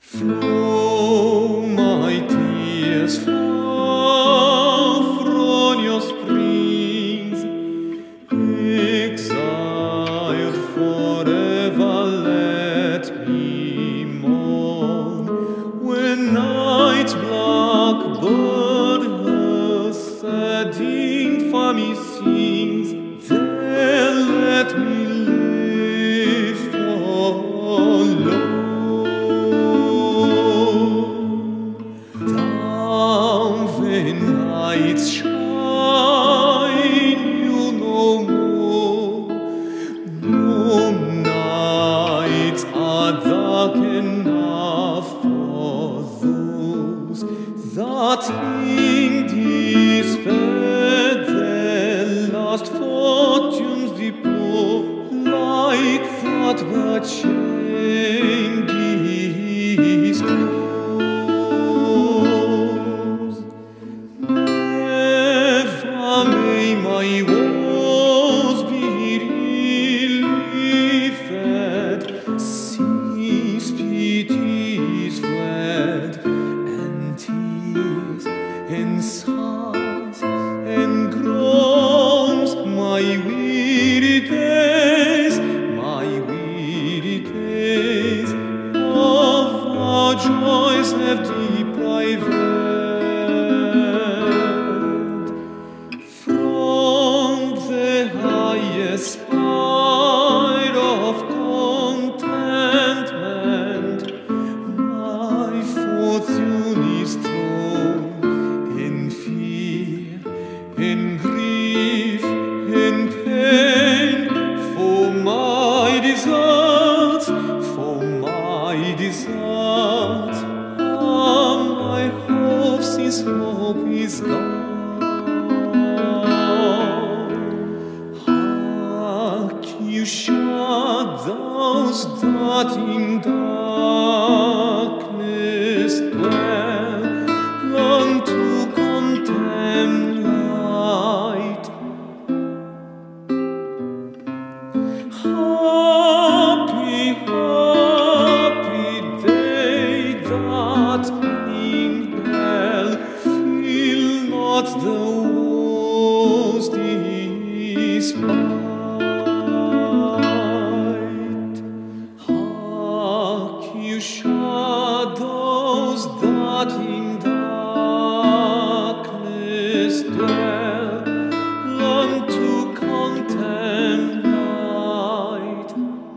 Flow, my tears, flow from your springs, exiled forever, let me mourn. When night's blackbird her sad infamy sings, there let me live for long. Night's shine you no more, no nights are dark enough for those that in despair their last fortunes deplore, like that but shame disclose. May my woes be relieved, since pity is fled, and tears and sighs and groans, my weary days of our joys have deprived. Spite of contentment, my fortune is thrown in fear, in grief, in pain, for my deserts, my hope since hope is gone. You shadows that in darkness dwell, learn to contempt light. Happy, happy day that in hell feel not the woes despite. Shadows that in darkness dwell, learn to contempt light.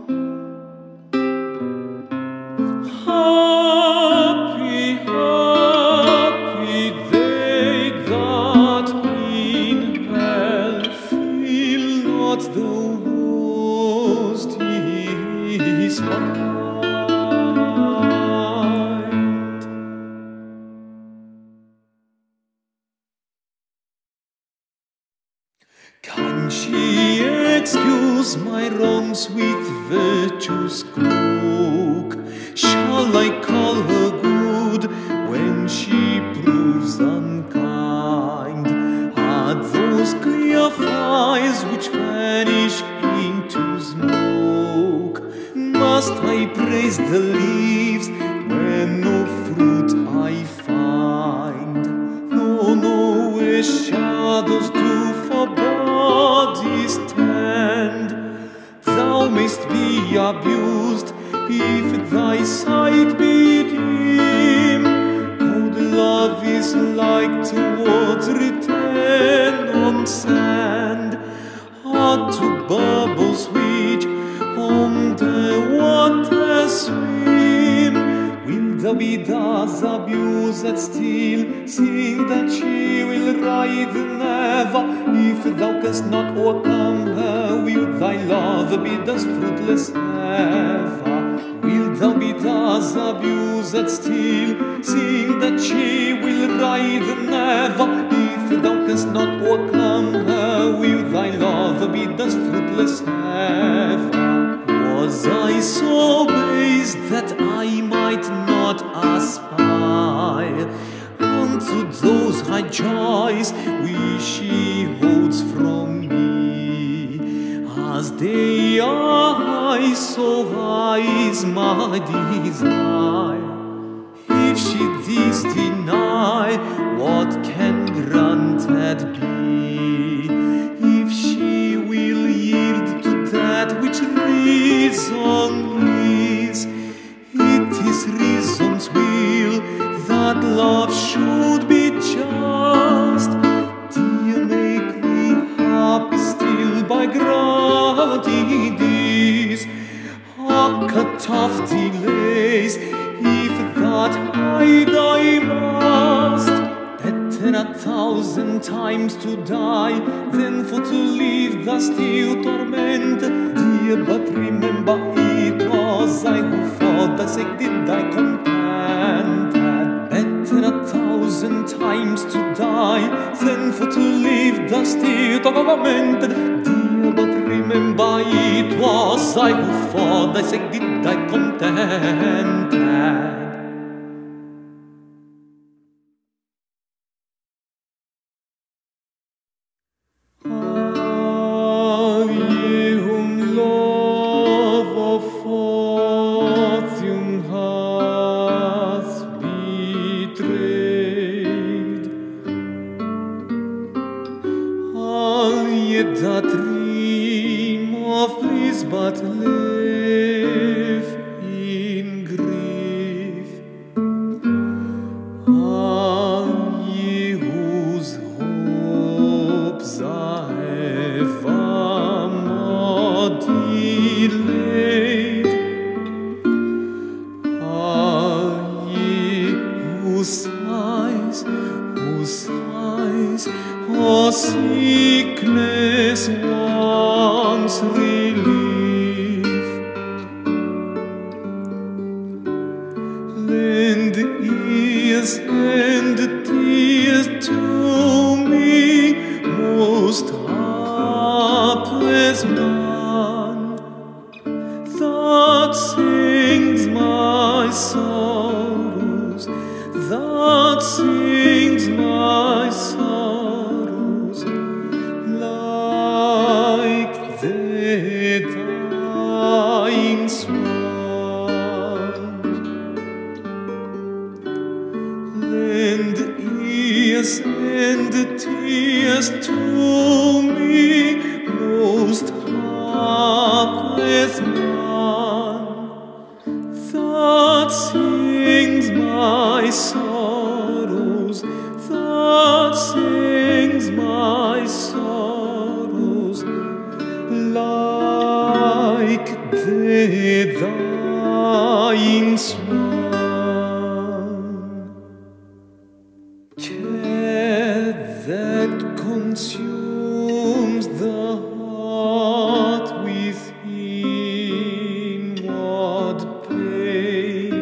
Happy, happy day that in hell feel not the woes despite. Can she excuse my wrongs with virtue's cloak? Shall I call her good when she proves unkind? Are those clear fires which vanish into smoke? Must I praise the leaves when no fruit I find? No, where shadows do for bodies tend, thou mayst be abused if thy sight be dim. Good love is like to water written on sand, or to bubbles which on the water swim. Will thou be thus abused still, seeing that she will writhe never? If thou canst not overcome her, will thy love be thus fruitless ever? Will thou be thus abused still, seeing that she will writhe never? If thou canst not overcome her, will thy love be thus fruitless ever? Was I so base that I might not aspire unto those high joys which she holds from me? As they are high, so high is my desire. if she this deny, what can granted be? If she will yield to that which reason is, it is reason's will that love should be just. Dear, make me happy still by granting this. A cut off delays, if that I die must. Better 1,000 times to die than for to live thus still torment. Dear, but remember it was I who for thy sake did die content. Better 1,000 times to die than for to live thus still torment. Dear, but remember it was I who for thy sake did die content. That dream of bliss but live in grief. All ye whose hopes are evermore delayed, all ye whose sighs, oh sickness wants relief, lend ears and tears to me, most hapless man, that sings my sorrows, that sings my sorrows, like the dying swan. Lend ears and tears to me, most hapless man, that sings my sorrows, that sings my sorrows, like the dying swan. Care that consumes the heart within, what pain,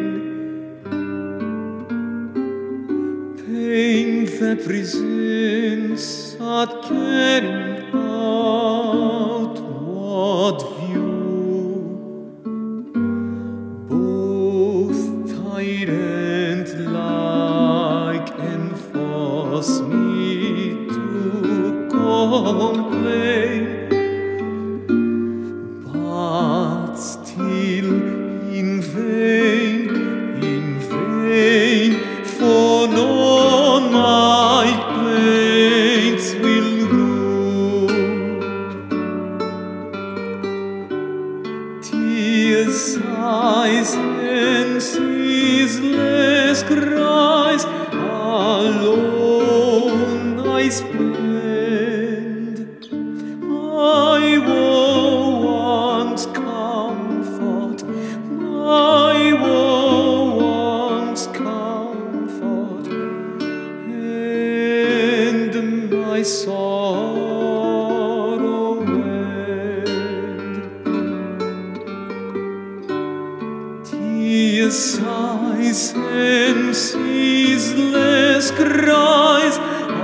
pain that presents at carrying out what view, both tyrant like enforce me to complain, but still in vain, for none my plaints will rule. Tears, sighs, and ceaseless cries alone I spend. My woe wants comfort, my woe wants comfort, and my sorrow end. Tears, sighs, and ceaseless cries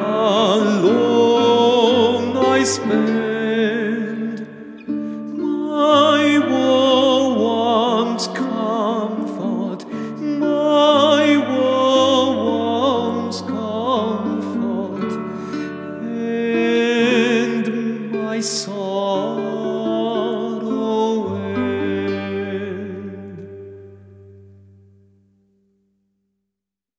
alone I spend. My woe wants comfort, my woe wants comfort, and my sorrow end.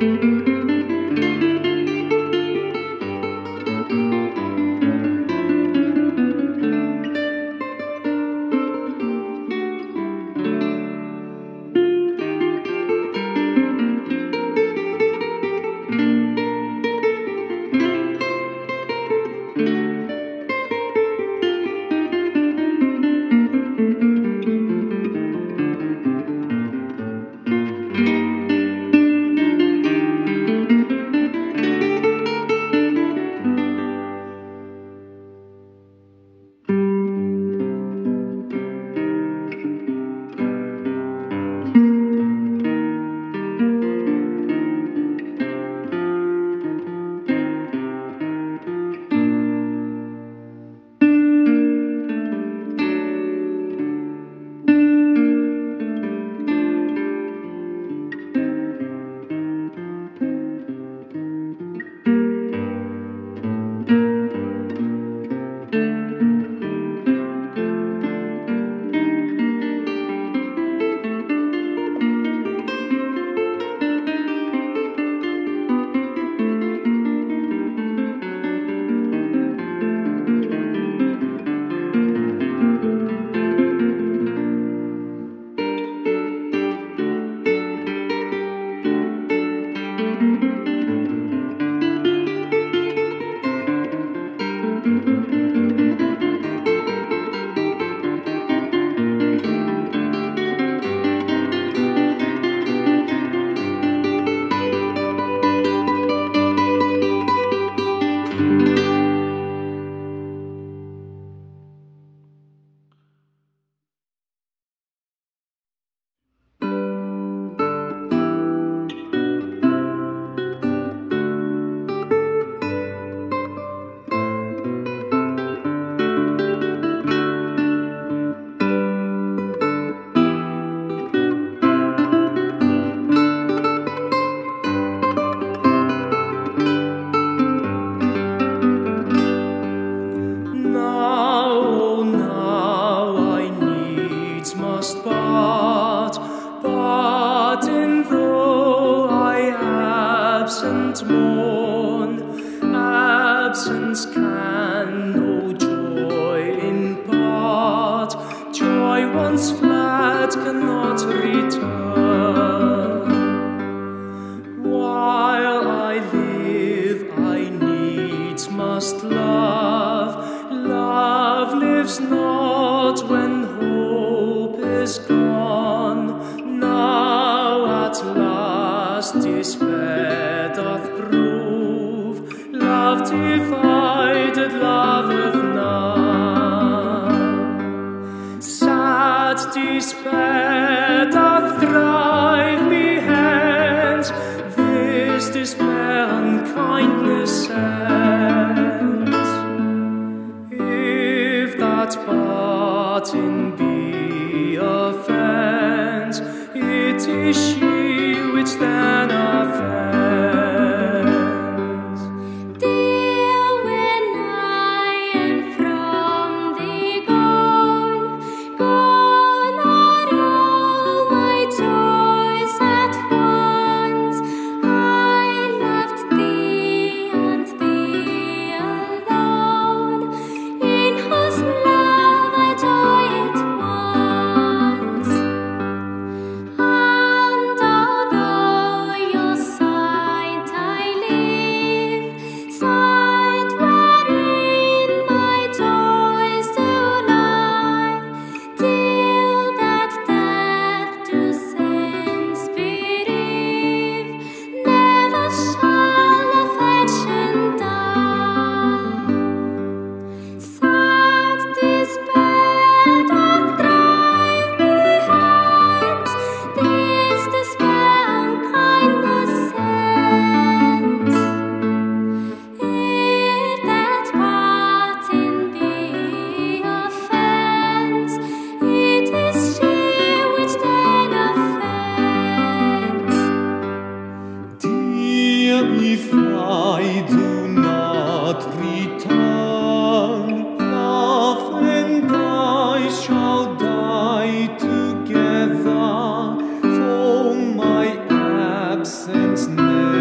Together for my absence never.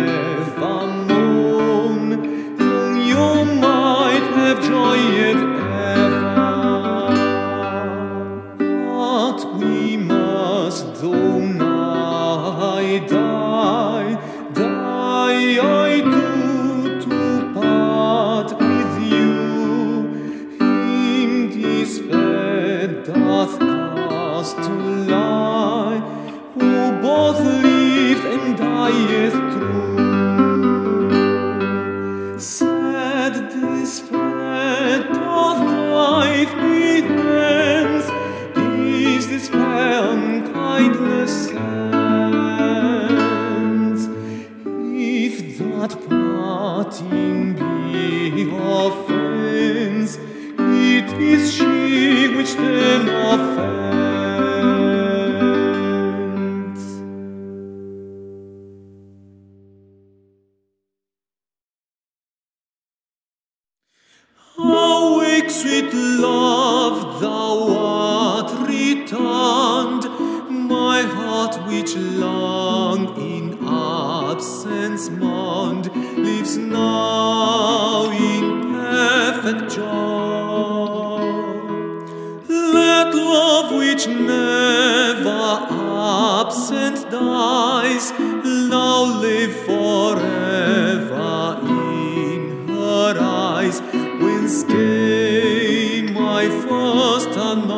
that parting be offense, it is she which then offends. Awake, sweet love, thou art returned, my heart which long in absence mourned, lives now in perfect joy. Let love which never absent dies, now live forever in her eyes, whence came my first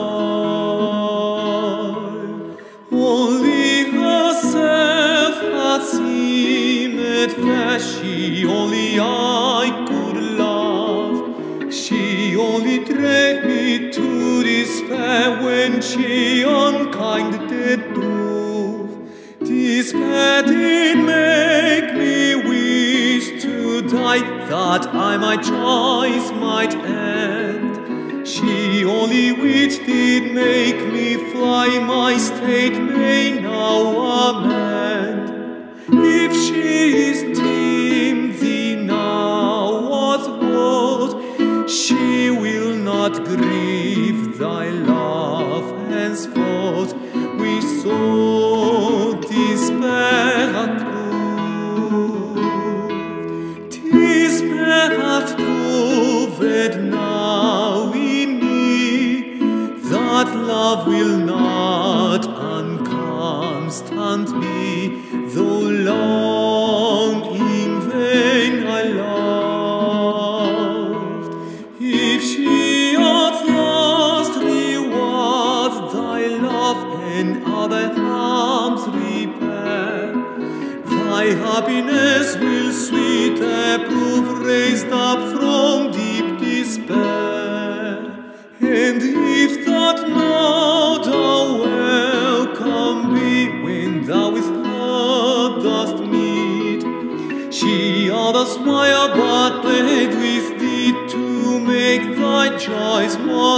annoy. Only herself hath seemed fair, she only I could love. She only drave me to despair when she unkind did prove. Despair did make me wish to die, that I my choice might end. She only which did make me fly, my state may now amend. If she is deemed thee now was worth, she will not grieve thy love henceforth. We saw despair hath proved, despair hath proved now in me, that love will not unconstant be, though long in vain I loved. If she at last reward thy love and other harms repair, thy happiness will sweeter prove, raised up from deep despair. And if that now thou welcome be, when thou with her dost meet, she other smile but plead with thee to make thy joys more